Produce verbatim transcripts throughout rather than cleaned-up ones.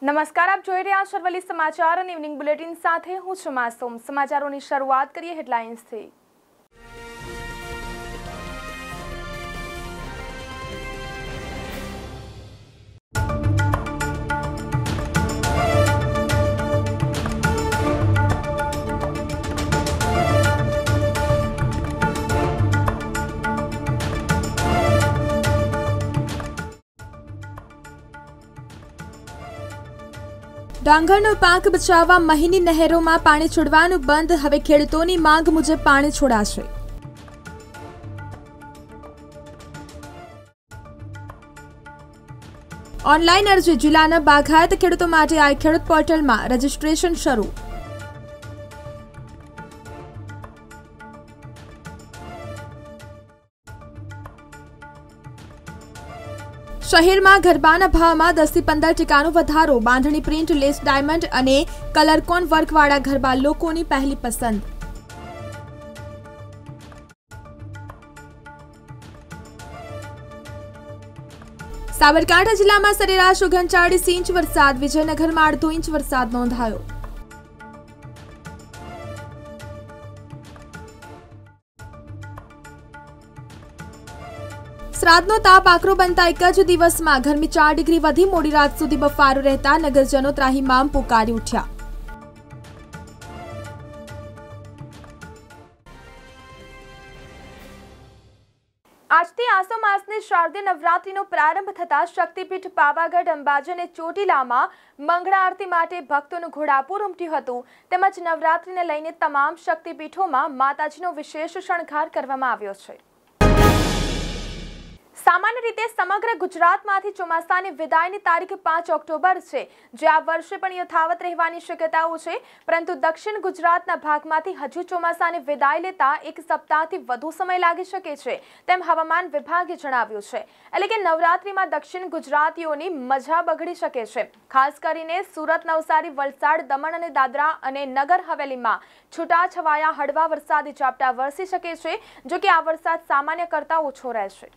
નમસ્કાર, આપ જોઈ રહ્યા છો અરવલ્લી સમાચાર અને ઇવનિંગ બુલેટિન સાથે હું છું માસૂમ। સમાચારોની શરૂઆત કરીએ હેડલાઇન્સથી। ડાંગરનો પાક બચાવવા મહીની નહેરોમાં પાણી છોડવાનું બંધ, હવે ખેડૂતોની માંગ મુજબ પાણી છોડાશે। ઓનલાઈન અરજી જિલ્લાના બાગાયત ખેડૂતો માટે આ ખેડૂત પોર્ટલમાં રજીસ્ટ્રેશન શરૂ। શહેરમાં ગરબાના ભાવમાં દસ થી પંદર ટકાનો વધારો, બાંધણી પ્રિન્ટ, લેસ ડાયમંડ અને કલરકોન વર્કવાળા ગરબા લોકોની પહેલી પસંદ। સાબરકાંઠા જિલ્લામાં સરેરાશ ઓગણચાળીસ ઇંચ વરસાદ, વિજયનગરમાં અડધો ઇંચ વરસાદ નોંધાયો। શ્રાદ્ધનો તાપ આકરો બનતા એક જ દિવસમાં ગરમી ચાર ડિગ્રી વધી મોડી રાત સુધી બફારો રહેતા નગરજનો ત્રાહિમામ પુકારી ઉઠ્યા। આજથી આસો માસની શારદીય નવરાત્રીનો પ્રારંભ થતા શક્તિપીઠ પાવાગઢ, અંબાજી અને ચોટીલામાં મંગળા આરતી માટે ભક્તોનું ઘોડાપૂર ઉમટ્યું હતું। તેમજ નવરાત્રીને લઈને તમામ શક્તિપીઠોમાં માતાજીનો વિશેષ શણગાર કરવામાં આવ્યો છે। સામાન્ય રીતે સમગ્ર ગુજરાતમાંથી ચોમાસાની વિદાયની તારીખ પાંચ ઓક્ટોબર છે, જે આ વર્ષે પણ યથાવત રહેવાની શક્યતાઓ છે। પરંતુ દક્ષિણ ગુજરાતના ભાગમાંથી હજુ ચોમાસાની વિદાય લેતા એક સપ્તાહથી વધુ સમય લાગી શકે છે, તેમ હવામાન વિભાગે જણાવ્યું છે। એટલે કે નવરાત્રીમાં દક્ષિણ ગુજરાતીઓની મજા બગડી શકે છે। ખાસ કરીને સુરત, નવસારી, વલસાડ, દમણ અને દાદરા અને નગર હવેલીમાં છૂટાછવાયા હળવા વરસાદી ઝાપટા વરસી શકે છે, જો કે આ વરસાદ સામાન્ય કરતાં ઓછો રહેશે।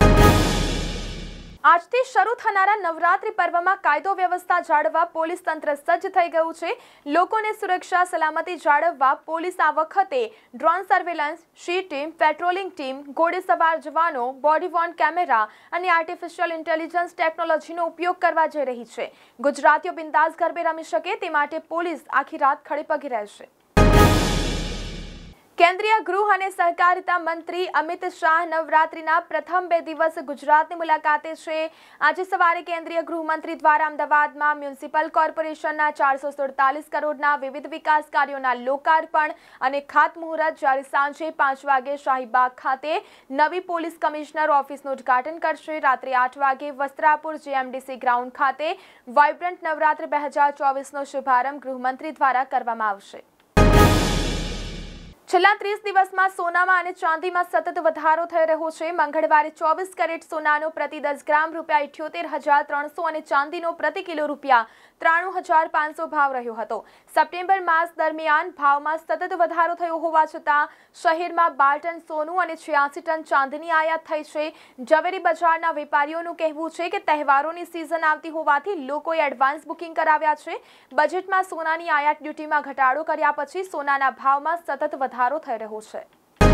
આજથી શરૂ થનારા નવરાત્રી પર્વમાં કાયદો વ્યવસ્થા જાળવવા પોલીસ તંત્ર સજ્જ થઈ ગયું છે। લોકોને સુરક્ષા સલામતી જાળવવા પોલીસ આ વખતે drone surveillance, she team, patrolling team, ઘોડેસવાર જવાનો, બોડી વોર્ન કેમેરા અને આર્ટિફિશિયલ ઇન્ટેલિજન્સ ટેકનોલોજીનો ઉપયોગ કરવા જઈ રહી છે। ગુજરાતીઓ બિંદાસ ગરબે રમી શકે તે માટે પોલીસ આખી રાત ખડે પગે રહેશે। કેન્દ્રીય ગૃહ અને સહકારિતા મંત્રી અમિત શાહ નવરાત્રીના પ્રથમ બે દિવસ ગુજરાતની મુલાકાતે છે। આજે સવારે કેન્દ્રીય ગૃહમંત્રી દ્વારા અમદાવાદમાં મ્યુનિસિપલ કોર્પોરેશનના ચારસો સુડતાલીસ કરોડના વિવિધ વિકાસ કાર્યોના લોકાર્પણ અને ખાતમુહૂર્ત, જ્યારે સાંજે પાંચ વાગે શાહીબાગ ખાતે નવી પોલીસ કમિશનર ઓફિસનું ઉદ્ઘાટન કરશે। રાત્રે આઠ વાગે વસ્ત્રાપુર જીએમડીસી ગ્રાઉન્ડ ખાતે વાઇબ્રન્ટ નવરાત્રી બે હજાર ચોવીસનો શુભારંભ ગૃહમંત્રી દ્વારા કરવામાં આવશે। છેલ્લા ત્રીસ દિવસમાં સોનામાં અને ચાંદીમાં સતત વધારો થઈ રહ્યો છે। મંગળવારે ચોવીસ કેરેટ સોનાનો પ્રતિ દસ ગ્રામ રૂપિયા ઇઠ્યોતેર હજાર ત્રણસો અને ચાંદીનો પ્રતિ કિલો રૂપિયા ત્રાણું હજાર પાંચસો ભાવ રહ્યો હતો। સપ્ટેમ્બર માસ દરમિયાન ભાવમાં સતત વધારો થયો હોવા છતાં શહેરમાં બાર ટન સોનું અને છ્યાસી ટન ચાંદીની આયાત થઈ છે। ઝવેરી બજારના વેપારીઓનું કહેવું છે કે તહેવારોની સિઝન આવતી હોવાથી લોકોએ એડવાન્સ બુકિંગ કરાવ્યા છે। બજેટમાં સોનાની આયાત ડ્યુટીમાં ઘટાડો કર્યા પછી સોનાના ભાવમાં સતત વધારો થઈ રહ્યો છે।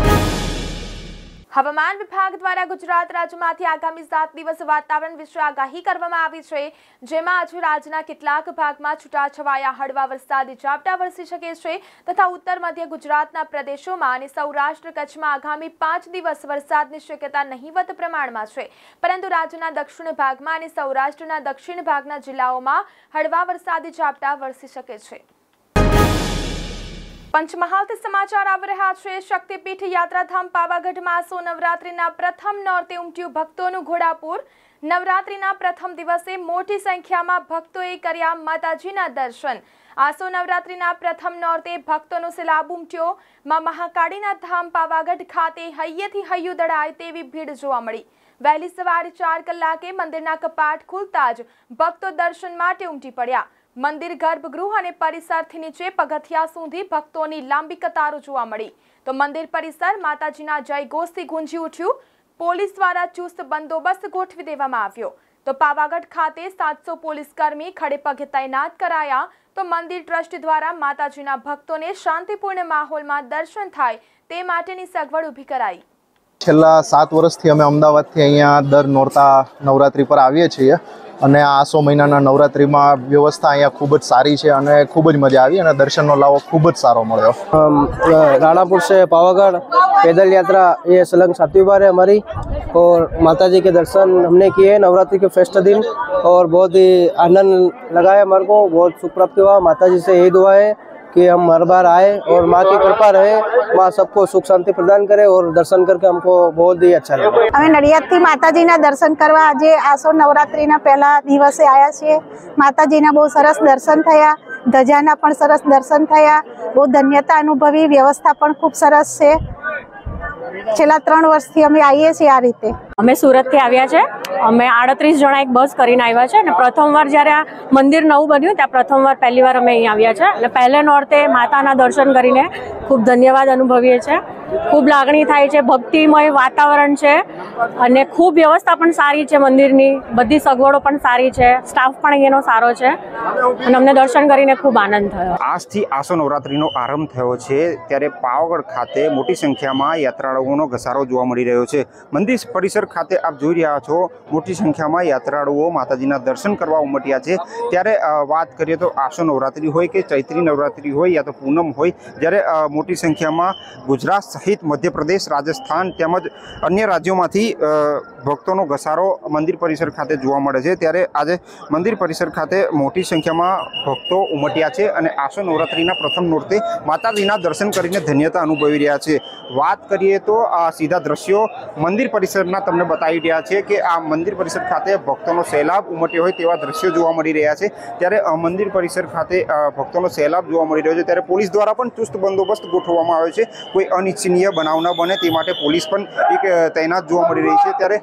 હવામાન વિભાગ દ્વારા ગુજરાત રાજ્યમાંથી આગામી સાત દિવસ વાતાવરણ વિશે આગાહી કરવામાં આવી છે, જેમાં આજે રાજ્યના કેટલાક ભાગમાં છૂટાછવાયા હળવા વરસાદી ઝાપટા વરસી શકે છે તથા ઉત્તર મધ્ય ગુજરાતના પ્રદેશોમાં અને સૌરાષ્ટ્ર કચ્છમાં આગામી પાંચ દિવસ વરસાદની શક્યતા નહીવત પ્રમાણમાં છે, પરંતુ રાજ્યના દક્ષિણ ભાગમાં અને સૌરાષ્ટ્રના દક્ષિણ ભાગના જિલ્લાઓમાં હળવા વરસાદી ઝાપટા વરસી શકે છે। પંચમહાલથી સમાચાર આવી રહ્યા છે। શક્તિપીઠ યાત્રાધામ પાવાગઢમાં આસો નવરાત્રીના પ્રથમ નોરતે ઉમટ્યું ભક્તોનું ઘોડાપૂર। નવરાત્રીના પ્રથમ દિવસે મોટી સંખ્યામાં ભક્તોએ કર્યા માતાજીના દર્શન। આસો નવરાત્રીના પ્રથમ નોરતે ભક્તોનો સૈલાબ ઉમટ્યો। માં મહાકાળીના ધામ પાવાગઢ ખાતે હૈયેથી હૈયું દળાય તેવી ભીડ જોવા મળી। વહેલી સવારે ચાર કલાકે મંદિરના કપાટ ખુલતા જ ભક્તો દર્શન માટે ઉમટી પડ્યા। મંદિર ગર્ભગૃહ અને પરિસરથી નીચે પગથિયા સુધી ભક્તોની લાંબી કતારો જોવા મળી તો મંદિર પરિસર માતાજીના જયઘોષથી ગુંજી ઉઠ્યું। પોલીસ દ્વારા ચુસ્ત બંદોબસ્ત ગોઠવી દેવામાં આવ્યો। તો પાવાગઢ ખાતે સાતસો પોલીસ કર્મી ખડેપગે તૈનાત કરાયા તો મંદિર ટ્રસ્ટ દ્વારા માતાજીના ભક્તોને શાંતિપૂર્ણ માહોલમાં દર્શન થાય તે માટેની સગવડ ઊભી કરાઈ। છેલ્લા સાત વર્ષથી અમે અમદાવાદથી અહીંયા દર નોરતા નવરાત્રી પર આવીએ છીએ અને આસો મહિનાના નવરાત્રીમાં વ્યવસ્થા અહીંયા ખૂબ જ સારી છે અને ખૂબ જ મજા આવી અને દર્શનનો લાવો ખૂબ જ સારો મળ્યો। राणापुर से पावागढ़ पैदल यात्रा ये सलंग सातवीं बार है हमारी और माता जी के दर्शन हमने किए नवरात्रि के फेस्ट दिन और बहुत ही आनंद लगा है हमारे को, बहुत सुख प्राप्त हुआ। माता जी से यही दुआ है कि हम हर बार आए और माँ की कृपा रहे, माँ सबको सुख शांति प्रदान करे और दर्शन करके हमको बहुत ही अच्छा लगा। અમે નડિયાદથી માતાજીના દર્શન કરવા આજે આસો નવરાત્રિના પહેલા દિવસે આવ્યા છીએ। માતાજીના બહુ સરસ દર્શન થયા, ધજાના પણ સરસ દર્શન થયા, બહુ ધન્યતા અનુભવી, વ્યવસ્થા પણ ખૂબ સરસ છે। છેલ્લા ત્રણ વર્ષથી અમે આવીએ છીએ આ રીતે। અમે સુરતથી આવ્યા છે, અમે આડત્રીસ જણા એક બસ કરીને આવ્યા છે અને પ્રથમવાર જ્યારે આ મંદિર નવું બન્યું ત્યાં પ્રથમવાર પહેલી વાર અમે અહીં આવ્યા છે અને પહેલે નોરતે માતાના દર્શન કરીને ખૂબ ધન્યવાદ અનુભવીએ છીએ। ખૂબ લાગણી થાય છે, ભક્તિમય વાતાવરણ છે અને ખૂબ વ્યવસ્થા પણ સારી છે મંદિરની, બધી સગવડો પણ સારી છે, સ્ટાફ પણ અહીંયાનો સારો છે અને અમને દર્શન કરીને ખૂબ આનંદ થયો। આજથી આસો નવરાત્રીનો આરંભ થયો છે ત્યારે પાવાગઢ ખાતે મોટી સંખ્યામાં યાત્રાળુઓનો ઘસારો જોવા મળી રહ્યો છે। મંદિર પરિસર ખાતે આપ જોઈ રહ્યા છો મોટી સંખ્યામાં યાત્રાળુઓ માતાજીના દર્શન કરવા ઉમટ્યા છે। ત્યારે વાત કરીએ તો આસો નવરાત્રી હોય કે ચૈત્રી નવરાત્રી હોય યા તો પૂનમ હોય, જ્યારે મોટી સંખ્યામાં ગુજરાત સહિત મધ્યપ્રદેશ, રાજસ્થાન તેમજ અન્ય રાજ્યોમાંથી ભક્તોનો ઘસારો મંદિર પરિસર ખાતે જોવા મળે છે। ત્યારે આજે મંદિર પરિસર ખાતે મોટી સંખ્યામાં ભક્તો ઉમટ્યા છે અને આસો નવરાત્રિના પ્રથમ નોરતે માતાજીના દર્શન કરીને ધન્યતા અનુભવી રહ્યા છે। વાત કરીએ તો આ સીધા દ્રશ્યો મંદિર પરિસરના તમને બતાવી રહ્યા છે કે આ મંદિર પરિસર ખાતે ભક્તોનો સૈલાબ ઉમટ્યો હોય તેવા દ્રશ્યો જોવા મળી રહ્યા છે। ત્યારે મંદિર પરિસર ખાતે ભક્તોનો સૈલાબ જોવા મળી રહ્યો છે, ત્યારે પોલીસ દ્વારા પણ ચુસ્ત બંદોબસ્ત ગોઠવવામાં આવ્યો છે। કોઈ અનિચ્છનીય બનાવ ન બને તે માટે પોલીસ પણ એક તૈનાત જોવા મળી રહી છે। ત્યારે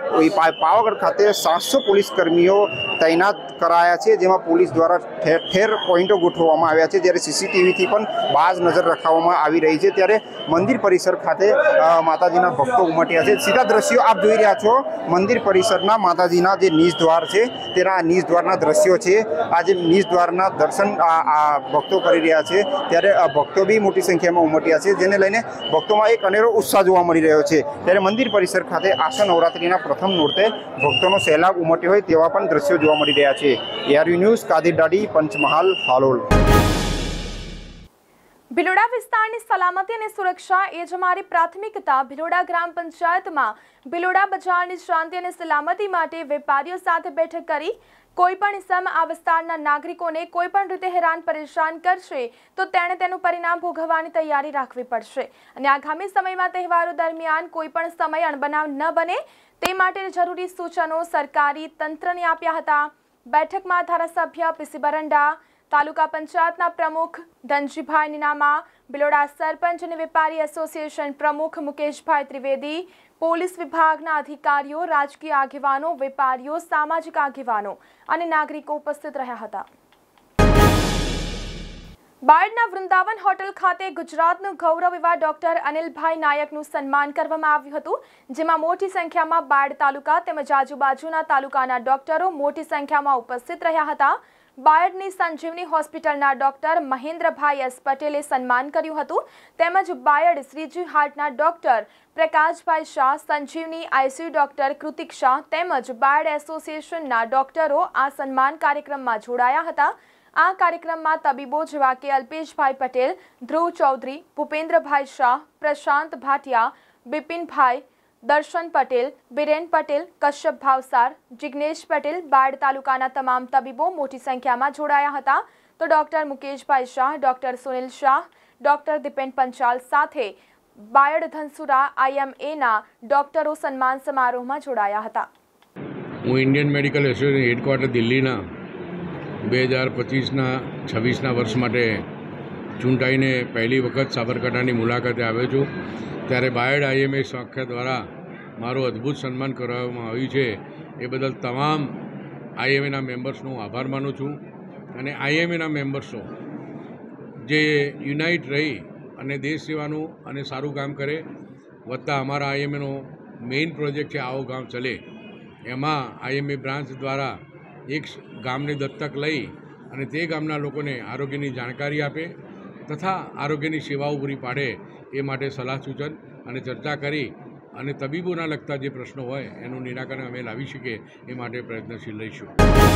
પાવાગઢ ખાતે સાતસો પોલીસ કર્મીઓ તૈનાત કરાયા છે, જેમાં પોલીસ દ્વારા ઠેર ઠેર પોઈન્ટો ગોઠવવામાં આવ્યા છે, જ્યારે સીસીટીવીથી પણ બાજ નજર રખાવવામાં આવી રહી છે। ત્યારે મંદિર પરિસર ખાતે માતાજીના ભક્તો ઉમટ્યા છે। સીધા દ્રશ્યો આપ જોઈ રહ્યા છો મંદિર પરિસરના માતાજીના જે નીચ દ્વાર છે તેના નીચ દ્વારના દ્રશ્યો છે। આ જે નીચ દ્વારના દર્શન આ ભક્તો કરી રહ્યા છે, ત્યારે ભક્તો બી મોટી સંખ્યામાં ઉમટ્યા છે, જેને લઈને ભક્તોમાં એક અનેરો ઉત્સાહ જોવા મળી રહ્યો છે। ત્યારે મંદિર પરિસર ખાતે આસો નવરાત્રીના પ્રથમ નોરતે ભક્તોનો સૈલાબ ઉમટ્યો હોય તેવા પણ દ્રશ્યો જોવા મળી રહ્યા છે। એઆરયુ ન્યૂઝ, કાદિર દાડી, પંચમહાલ, હાલોલ। ભિલોડા વિસ્તારની સલામતી અને સુરક્ષા એ જ અમારી પ્રાથમિકતા। ભિલોડા ગ્રામ પંચાયતમાં ભિલોડા બજારની શાંતિ અને સલામતી માટે વેપારીઓ સાથે બેઠક કરી કોઈ પણ ઇસમ આ વિસ્તારના નાગરિકોને કોઈ પણ રીતે હેરાન પરેશાન કરશે તો તેણે તેનું પરિણામ ભોગવવાની તૈયારી રાખવી પડશે અને આગામી સમયમાં તહેવારો દરમિયાન કોઈ પણ સમય અણબનાવ ન બને તે માટે જરૂરી સૂચનો સરકારી તંત્રને આપ્યા હતા। બેઠકમાં ધારાસભ્ય પીસી બરંડા, તાલુકા પંચાયતના પ્રમુખ ધનજીભાઈ નીનામા, ભિલોડા સરપંચ અને વેપારી એસોસિએશન પ્રમુખ મુકેશભાઈ ત્રિવેદી, પોલીસ વિભાગના અધિકારીઓ, રાજકીય આગેવાનો, વેપારીઓ, સામાજિક આગેવાનો અને નાગરિકો ઉપસ્થિત રહ્યા હતા। બાયડના વૃંદાવન હોટલ ખાતે ગુજરાતનું ગૌરવ એવા ડોક્ટર અનિલભાઈ નાયકનું સન્માન કરવામાં આવ્યું હતું, જેમાં મોટી સંખ્યામાં બાયડ તાલુકા તેમજ આજુબાજુના તાલુકાના ડોક્ટરો મોટી સંખ્યામાં ઉપસ્થિત રહ્યા હતા। બાયડની સંજીવની હોસ્પિટલના ડોક્ટર મહેન્દ્રભાઈ એસ પટેલે સન્માન કર્યું હતું, તેમજ બાયડ શ્રીજી હાર્ટના doctor Prakashbhai Shah, Sanjivani ICU doctor Krutik Shah તેમજ બાયડ એસોસિએશનના ડોક્ટરો આ સન્માન કાર્યક્રમમાં જોડાયા હતા। આ કાર્યક્રમમાં તબીબો જેવા કે અલ્પેશભાઈ પટેલ, ધ્રુવ ચૌધરી, ભૂપેન્દ્રભાઈ શાહ, પ્રશાંત ભાટિયા, બિપિનભાઈ, દર્શન પટેલ, બિરેન પટેલ, કશ્યપ ભાવસાર, જિગ્નેશ પટેલ, બાયડ તાલુકાના તમામ તબીબો મોટી સંખ્યામાં જોડાયા હતા। તો doctor Mukeshbhai Shah, doctor Sunil Shah, doctor Dipen Panchal સાથે બાયડ ધનસુરા આઈએમએના ડોક્ટરો સન્માન સમારોહમાં જોડાયા હતા। હું ઇન્ડિયન મેડિકલ એસોસિએશન હેડક્વાર્ટર દિલ્હીના બે હજાર પચીસના છવ્વીસના વર્ષ માટે ચૂંટાઈને પહેલી વખત સાબરકાંઠાની મુલાકાતે આવ્યો છું, ત્યારે બાયડ આઈએમએ શાખા દ્વારા મારું અદ્ભુત સન્માન કરવામાં આવ્યું છે। એ બદલ તમામ આઈએમએના મેમ્બર્સનો આભાર માનું છું અને આઈએમએના મેમ્બર્સો જે યુનાઇટ રહી અને દેશ સેવાનું અને સારું કામ કરે, વત્તા અમારા આઈએમએનો મેઇન પ્રોજેક્ટ છે આવો ગામ ચલે, એમાં આઈએમએ બ્રાન્ચ દ્વારા એક ગામને દત્તક લઈ અને તે ગામના લોકોને આરોગ્યની જાણકારી આપે તથા આરોગ્યની સેવાઓ પૂરી પાડે એ માટે સલાહ સૂચન અને ચર્ચા કરી અને તબીબોના લગતા જે પ્રશ્નો હોય એનું નિરાકરણ અમે લાવી શકીએ એ માટે પ્રયત્નશીલ રહીશું.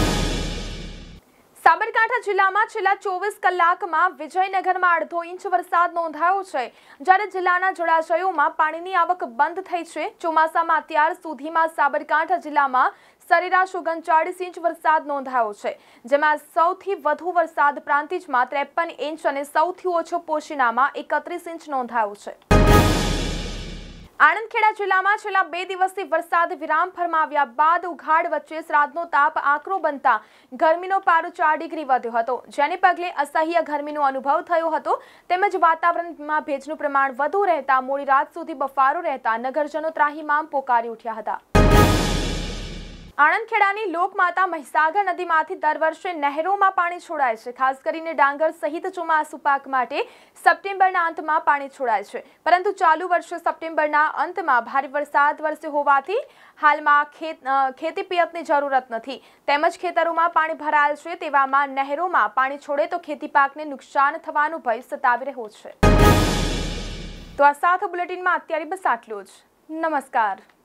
સાબરકાંઠા જિલ્લામાં છેલ્લા ચોવીસ કલાકમાં વિજયનગરમાં અડધો ઇંચ વરસાદ નોંધાયો છે, જ્યારે જિલ્લાના જળાશયોમાં પાણીની આવક બંધ થઈ છે. ચોમાસામાં અત્યાર સુધીમાં સાબરકાંઠા જિલ્લામાં સરેરાશ ઓગણચાળીસ ઇંચ વરસાદ નોંધાયો છે, જેમાં સૌથી વધુ વરસાદ પ્રાંતિજમાં ત્રેપન ઇંચ અને સૌથી ઓછો પોશીનામાં એકત્રીસ ઇંચ નોંધાયો છે. આણંદ ખેડા જિલ્લામાં છેલ્લા બે દિવસથી વરસાદ વિરામ ફરમાવ્યા બાદ ઉઘાડ વચ્ચે શ્રાદ્ધનો તાપ આકરો બનતા ગરમીનો પારો ચાર ડિગ્રી વધ્યો હતો, જેને પગલે અસહ્ય ગરમીનો અનુભવ થયો હતો. તેમજ વાતાવરણમાં ભેજનું પ્રમાણ વધુ રહેતા મોડી રાત સુધી બફારો રહેતા નગરજનો ત્રાહિમામ પોકારી ઉઠ્યા હતા. આણંદ ખેડાની લોકમાતા મહીસાગર નદીમાંથી દર વર્ષે નહેરોમાં પાણી છોડાય છે. ખાસ કરીને ડાંગર સહિત ચોમાસુ પાક માટે સપ્ટેમ્બરના અંતમાં પાણી છોડાય છે, પરંતુ ચાલુ વર્ષે સપ્ટેમ્બરના અંતમાં ભારે વરસાદ વરસ્યો હોવાથી હાલમાં ખેતી પિયતની જરૂરત નથી. તેમજ ખેતરોમાં પાણી ભરાયેલ છે, તેવામાં નહેરોમાં પાણી છોડે તો ખેતી પાકને નુકસાન થવાનો ભય સતાવી રહ્યો છે. તો આ સાથે બુલેટિનમાં અત્યારે બસ આટલું જ. નમસ્કાર.